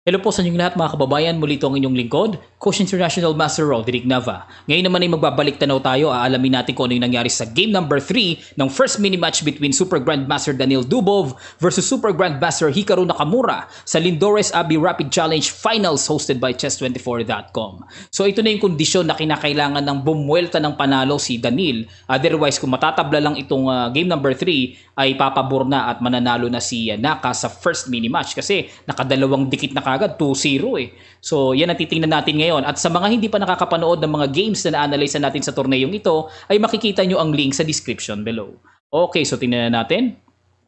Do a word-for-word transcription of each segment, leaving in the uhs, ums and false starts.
Hello po sa inyong lahat mga kababayan, muli ito ang inyong lingkod, Coach International Master Roderick Nava. Ngayon naman ay magbabalik tanaw tayo, aalamin natin kung ano yung nangyari sa game number three ng first mini-match between Super Grandmaster Daniil Dubov versus Super Grandmaster Hikaru Nakamura sa Lindores Abbey Rapid Challenge Finals hosted by chess twenty-four dot com. So ito na yung kondisyon na kinakailangan ng bumuelta ng panalo si Daniil. Otherwise, kung matatabla lang itong uh, game number three, ay papabor na at mananalo na si uh, Naka sa first mini-match kasi nakadalawang dikit na kagad, two zero eh. So yan ang titingnan natin ngayon. At sa mga hindi pa nakakapanood ng mga games na na-analyze natin sa torneyong ito, ay makikita nyo ang link sa description below. Okay, so tingnan na natin.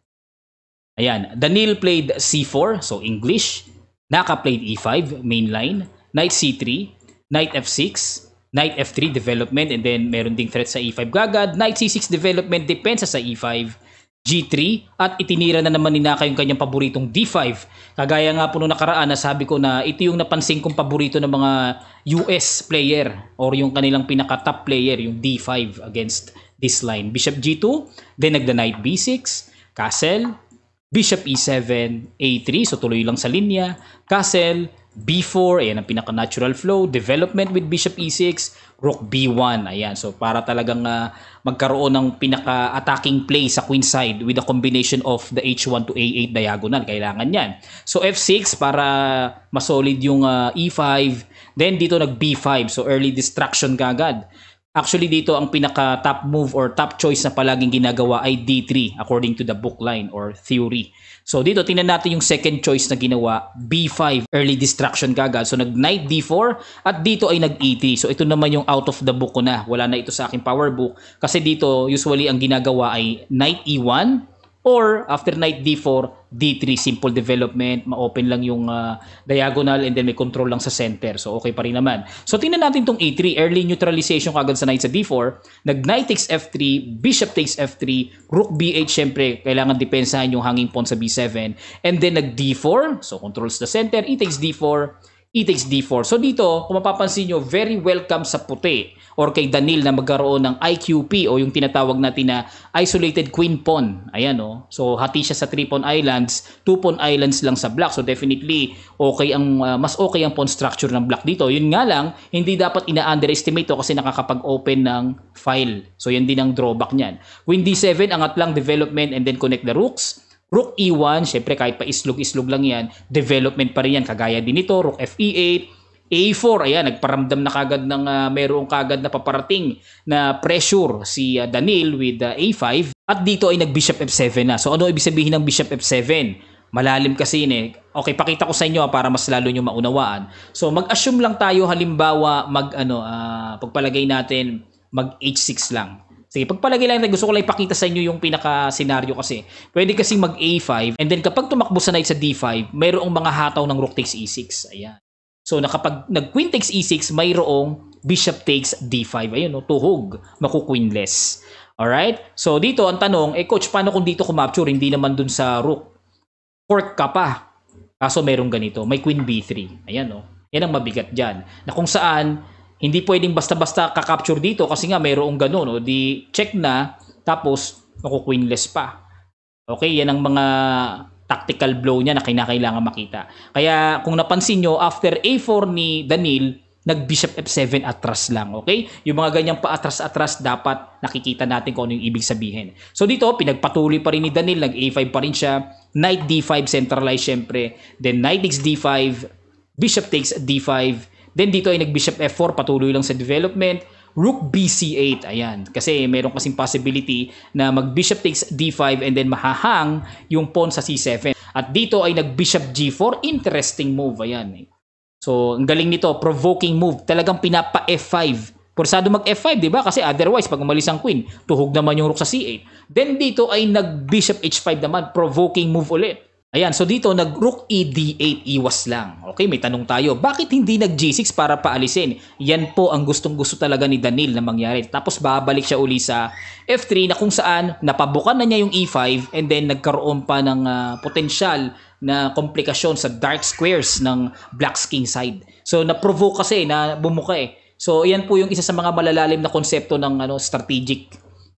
Ayan, Daniil played c four, so English. Naka played e five, mainline. Knight c three, Knight f six, Knight f three development, and then meron ding threat sa e five gagad. Knight c six development, depensa sa e five. G three at itinira na naman ni Naka yung kanyang paboritong D five. Kagaya nga po nung nakaraan, nasabi ko na ito yung napansin kong paborito ng mga U S player or yung kanilang pinaka-top player, yung D five against this line. Bishop G two, then nagda Knight B six, Castle, Bishop E seven, A three, so tuloy lang sa linya, Castle, B four, ayan ang pinaka-natural flow, development with Bishop E six, Rook B one, ayan. So para talagang uh, magkaroon ng pinaka-attacking play sa queen side with a combination of the H one to A eight diagonal, kailangan yan. So F six para masolid yung uh, E five, then dito nag B five, so early distraction kagad. Actually dito ang pinaka top move or top choice na palaging ginagawa ay D three according to the book line or theory. So dito tingnan natin yung second choice na ginawa, B five, early distraction kagad. So nag Knight D four at dito ay nag E three. So ito naman yung out of the book ko na. Wala na ito sa aking power book kasi dito usually ang ginagawa ay Knight E one or after Knight D four, D three, simple development, ma-open lang yung uh, diagonal and then may control lang sa center. So okay pa rin naman. So tingnan natin tong A three, early neutralization kagad sa Knight sa D four, nag Knight takes F three, Bishop takes F three, Rook B eight, syempre kailangan depensahan yung hanging pawn sa B seven, and then nag D four, so controls the center, E takes D four, E takes D four. So dito, kung mapapansin nyo, very welcome sa puti or kay Daniil na magkaroon ng I Q P o yung tinatawag natin na isolated queen pawn. Ayan o. Oh. So hati siya sa three pawn islands, two pawn islands lang sa block. So definitely okay ang uh, mas okay ang pawn structure ng block dito. Yun nga lang, hindi dapat ina-underestimate to kasi nakakapag-open ng file. So yan din ang drawback niyan. Queen D seven, angat lang development and then connect the rooks. Rook E one, syempre kahit pa islog-islog lang yan, development pa rin yan. Kagaya din ito, Rook F E eight, A four, ayan, nagparamdam na kagad ng uh, mayroong kagad na paparating na pressure si uh, Daniil with uh, A five. At dito ay nag-Bishop F seven na. So ano ibig sabihin ng Bishop F seven? Malalim kasi yun eh. Okay, pakita ko sa inyo para mas lalo nyo maunawaan. So mag-assume lang tayo halimbawa mag ano, uh, pagpalagay natin mag H six lang. Sige, pagpalagay lang, gusto ko lang ipakita sa inyo yung pinaka-senaryo kasi. Pwede kasing mag A five and then kapag tumakbo sa Knight sa D five, mayroong mga hataw ng Rook takes E six. Ayan. So, nakapag nag-Queen takes E six, mayroong Bishop takes D five. Ayun, no? Tuhog. Maku-queenless. Alright? So, dito ang tanong, eh coach, paano kung dito kumapture? Hindi naman dun sa Rook. Fork ka pa. Kaso merong ganito. May Queen B three. Ayan, no? Yan ang mabigat dyan. Na kung saan, hindi pwedeng basta-basta kakapture dito kasi nga mayroong gano'n. No? Di check na, tapos maku-queenless pa. Okay, yan ang mga tactical blow niya na kinakailangan makita. Kaya kung napansin nyo, after A four ni Daniil, nag-Bishop F seven atras lang. Okay? Yung mga ganyang paatras-atras dapat nakikita natin kung ano yung ibig sabihin. So dito, pinagpatuloy pa rin ni Daniil, nag-A five pa rin siya, Knight D five centralized syempre, then Knight takes D five, Bishop takes D five, then dito ay nag-Bishop F four, patuloy lang sa development, Rook B C eight, ayan. Kasi meron kasing possibility na mag-Bishop takes D five and then mahahang yung pawn sa C seven. At dito ay nag-Bishop G four, interesting move, ayan. So, ang galing nito, provoking move. Talagang pinapa F five. Pursado mag F five, di ba? Kasi otherwise, pag umalis ang queen, tuhog naman yung Rook sa C eight. Then dito ay nag-Bishop H five naman, provoking move ulit. Ayan, so dito nag-Rook E D eight, iwas lang. Okay, may tanong tayo. Bakit hindi nag-G six para paalisin? Yan po ang gustong-gusto talaga ni Daniil na mangyari. Tapos babalik siya uli sa F three na kung saan napabukan na niya yung E five and then nagkaroon pa ng uh, potensyal na komplikasyon sa dark squares ng Black's King side. So na-provoke kasi na bumuka eh. So yan po yung isa sa mga malalalim na konsepto ng ano strategic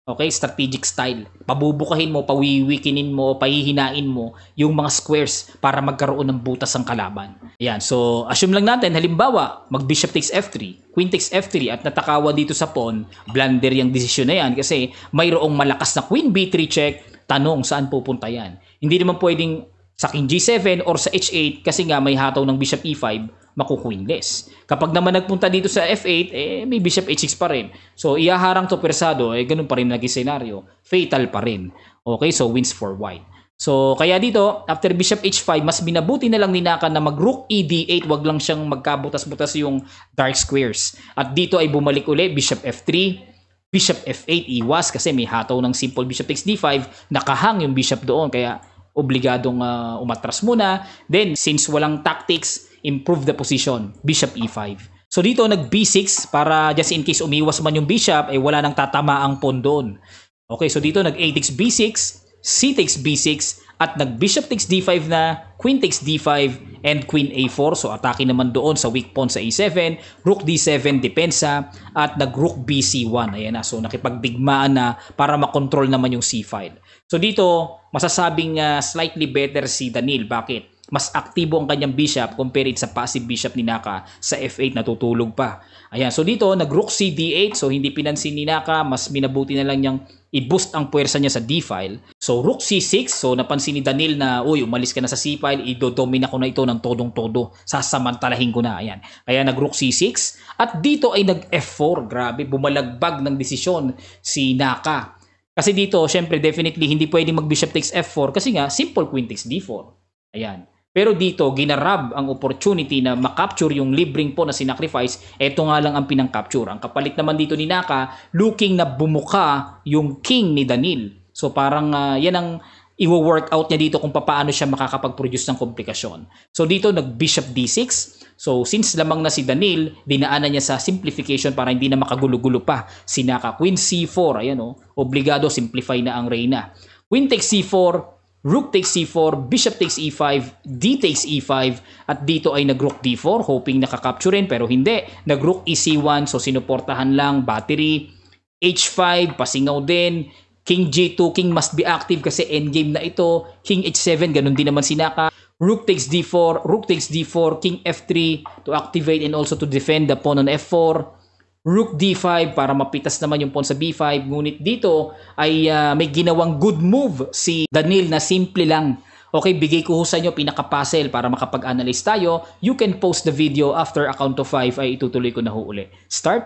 Okay, strategic style. Pabubukahin mo, pawiwikinin mo, pahihinain mo yung mga squares para magkaroon ng butas ang kalaban. Ayan, so assume lang natin, halimbawa, mag bishop takes f three, queen takes f three at natakawa dito sa pawn, blunder yung desisyon na yan kasi mayroong malakas na queen b three check, tanong saan pupunta yan. Hindi naman pwedeng sa king g seven or sa h eight kasi nga may hataw ng bishop e five, maku-queenless. Kapag naman nagpunta dito sa f eight, eh may bishop h six pa rin. So iyaharang to persado, eh ganun pa rin naging senaryo. Fatal pa rin. Okay, so wins for white. So kaya dito, after bishop h five, mas binabuti na lang ni Naka na mag rook e d eight, wag lang siyang magkabutas-butas yung dark squares. At dito ay bumalik uli, bishop f three, bishop f eight iwas kasi may hataw ng simple bishop takes d five, nakahang yung bishop doon kaya obligadong uh, umatras muna. Then since walang tactics, improve the position, bishop e five. So dito nag b six para just in case umiwas man yung bishop, eh wala nang tatamaang pawn doon. Okay, so dito nag a takes b six, c takes b six, at nag bishop takes d five na, queen takes d five, and queen a four. So atake naman doon sa weak pawn sa a seven, rook d seven, depensa, at nag rook b c one. Ayan na, so nakipagdigmaan na para makontrol naman yung c file. So dito, masasabing uh, slightly better si Daniil. Bakit? Mas aktibo ang kanyang bishop compared sa passive bishop ni Naka sa f eight, natutulog pa. Ayan, so dito nag rook c d eight, so hindi pinansin ni Naka, mas minabuti na lang niyang i-boost ang puwersa niya sa d file. So rook c six, so napansin ni Daniil na uy, umalis ka na sa c file, idodomina ko na ito ng todong-todo, sasamantalahin ko na. Ayan, kaya nag rook c six at dito ay nag f four. Grabe, bumalagbag ng desisyon si Naka. Kasi dito, syempre definitely hindi pwedeng mag bishop takes f four kasi nga simple queen takes d four. Ayan. Pero dito, ginarab ang opportunity na makapture yung libreng po na sinacrifice. Ito nga lang ang pinang-capture. Ang kapalit naman dito ni Naka, looking na bumuka yung king ni Daniil. So parang uh, yan ang i-workout niya dito kung paano siya makakapag-produce ng komplikasyon. So dito, nag-bishop d six. So since lamang na si Daniil, dinaanan niya sa simplification para hindi na makagulo-gulo pa si Naka. Queen c four, ayan o, obligado, simplify na ang reyna. Queen takes c four, rook takes c four, bishop takes e five, d takes e five, at dito ay nag-rook d four, hoping nakakapturein pero hindi. Nag-rook e c one, so sinuportahan lang, battery. h five, pasingaw din. King g two, king must be active kasi endgame na ito. King h seven, ganun din naman si Naka. Rook takes d four, rook takes d four, king f three to activate and also to defend the pawn on f four. Rook d five para mapitas naman yung pawn sa b five. Ngunit dito ay uh, may ginawang good move si Daniil na simple lang. Okay, bigay ko ho sa inyo pinaka-puzzle para makapag-analyze tayo. You can post the video after a count of five ay itutuloy ko na ho uli. Start.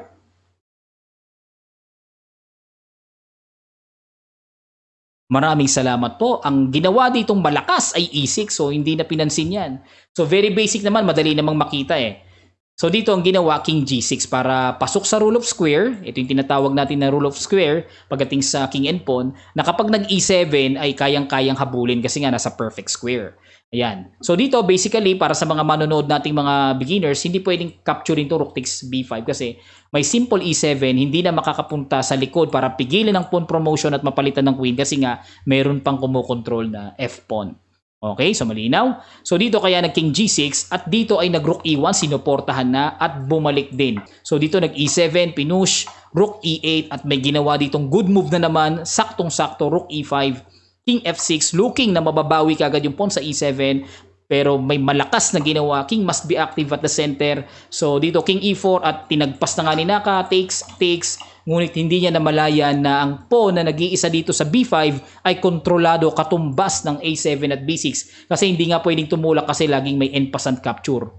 Maraming salamat po. Ang ginawa ditong malakas ay e six, so hindi na pinansin yan. So very basic naman, madali namang makita eh. So dito ang ginawa, king g six para pasok sa rule of square. Ito yung tinatawag natin na rule of square pagdating sa king and pawn, na kapag nag e seven ay kayang-kayang habulin kasi nga nasa perfect square. Ayan. So dito basically para sa mga manonood nating mga beginners, hindi pwedeng capturing to rook takes b five kasi may simple e seven, hindi na makakapunta sa likod para pigilan ang pawn promotion at mapalitan ng queen kasi nga meron pang kumokontrol na f-pawn. Okay, so malinaw. So dito kaya nag king g six at dito ay nag rook e one, sinuportahan na at bumalik din. So dito nag e seven, pinush, rook e eight at may ginawa ditong good move na naman, saktong-sakto, rook e five, king f six, looking na mababawi kagad yung pawn sa e seven. Pero may malakas na ginawa, king must be active at the center. So dito king e four at tinagpas na nga ni Naka, takes, takes. Ngunit hindi niya namalayan na ang pawn na nag-iisa dito sa b five ay kontrolado, katumbas ng a seven at b six kasi hindi nga pwedeng tumulak kasi laging may en passant capture.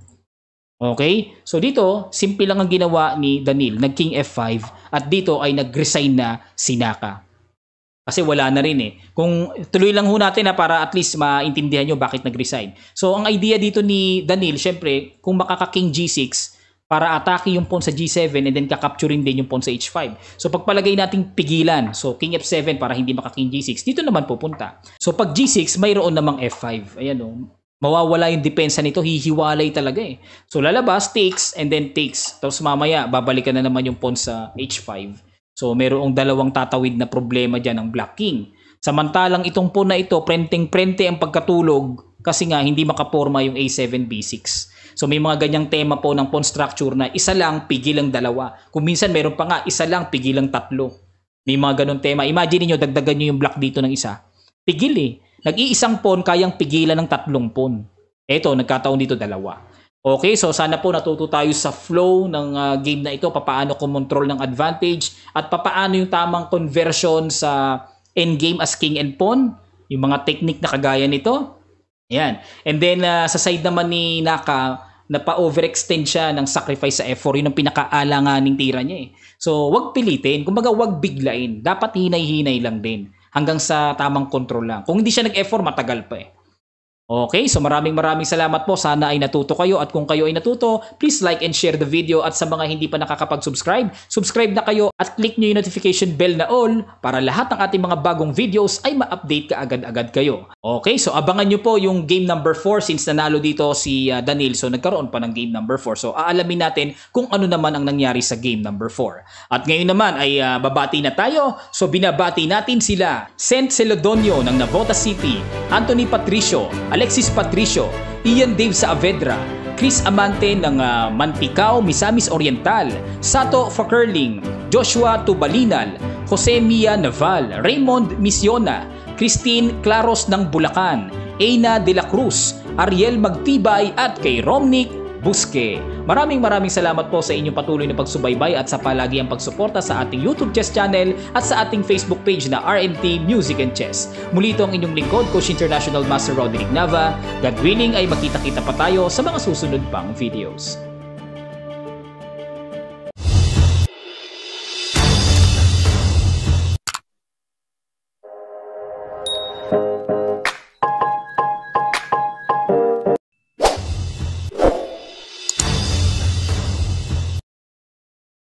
Okay? So dito, simple lang ang ginawa ni Daniil, nag-king f five at dito ay nag-resign na si Naka. Kasi wala na rin eh. Kung tuloy lang ho natin na para at least maintindihan nyo bakit nag-resign. So ang idea dito ni Daniil, syempre, kung makaka-king g six, para atake yung pawn sa g seven and then kakapturing din yung pawn sa h five. So pagpalagay nating pigilan, so king f seven para hindi maka-king g six, dito naman pupunta. So pag g six, mayroon namang f five. Ayan o, mawawala yung depensa nito, hihiwalay talaga eh. So lalabas, takes, and then takes. Tapos mamaya, babalikan na naman yung pawn sa h five. So mayroong dalawang tatawid na problema dyan ng black king. Samantalang itong pawn na ito, prenteng-prente ang pagkatulog kasi nga hindi makaporma yung a seven, b six. So may mga ganyang tema po ng pawn structure na isa lang, pigil ang dalawa. Kung minsan meron pa nga, isa lang, pigil ang tatlo. May mga ganun tema. Imagine niyo dagdagan niyo yung block dito ng isa. Pigil eh. Nag-iisang pawn kayang pigilan ng tatlong pawn. Eto, nagkataon dito dalawa. Okay, so sana po natuto tayo sa flow ng uh, game na ito, papaano kumontrol ng advantage at papaano yung tamang conversion sa endgame as king and pawn, yung mga technique na kagaya nito. Yan. And then uh, sa side naman ni Naka, na pa-overextend siya ng sacrifice sa F four, yun ang pinakaalanganing tira niya eh. So, wag pilitin, kumbaga wag biglain, dapat hinay-hinay lang din hanggang sa tamang control lang. Kung hindi siya nag-F four, matagal pa eh. Okay, so maraming maraming salamat po. Sana ay natuto kayo at kung kayo ay natuto, please like and share the video at sa mga hindi pa nakakapag-subscribe, subscribe na kayo at click nyo yung notification bell na all para lahat ng ating mga bagong videos ay ma-update ka agad-agad kayo. Okay, so abangan nyo po yung game number four since nanalo dito si uh, Daniel, so nagkaroon pa ng game number four. So aalamin natin kung ano naman ang nangyari sa game number four. At ngayon naman ay uh, babati na tayo, so binabati natin sila Saint Celodonio ng Navotas City, Anthony Patricio, Alexis Patricio, Ian Dave Saavedra, Chris Amante ng uh, Manpicao, Misamis Oriental, Sato Fakerling, Joshua Tubalinal, Jose Mia Naval, Raymond Misiona, Christine Claros ng Bulacan, Eina de la Cruz, Ariel Magtibay at kay Romnick Busque. Maraming maraming salamat po sa inyong patuloy na pagsubaybay at sa palagi ang pagsuporta sa ating YouTube Chess Channel at sa ating Facebook page na R M T Music and Chess. Muli ito ang inyong lingkod, Coach International Master Roderick Nava. God willing ay makita-kita pa tayo sa mga susunod pang videos.